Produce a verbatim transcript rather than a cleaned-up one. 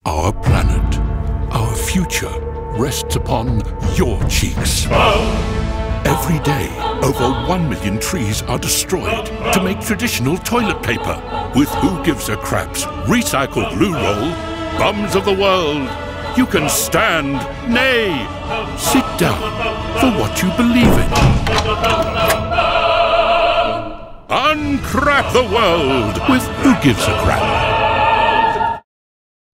Our planet, our future, rests upon your cheeks. Every day, over one million trees are destroyed to make traditional toilet paper. With Who Gives a Crap's recycled glue roll, bums of the world, you can stand, nay, sit down for what you believe in. Uncrap the world with Who Gives a Crap.